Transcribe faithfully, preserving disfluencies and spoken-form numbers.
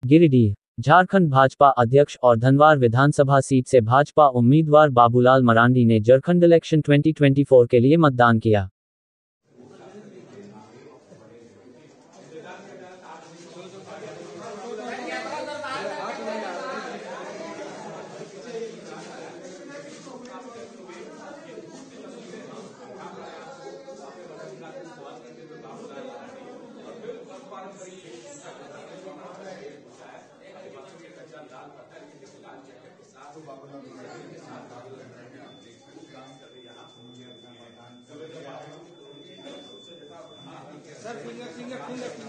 गिरिडीह झारखंड भाजपा अध्यक्ष और धनवार विधानसभा सीट से भाजपा उम्मीदवार बाबूलाल मरांडी ने झारखंड इलेक्शन दो हज़ार चौबीस के लिए मतदान किया। Sir finger finger finger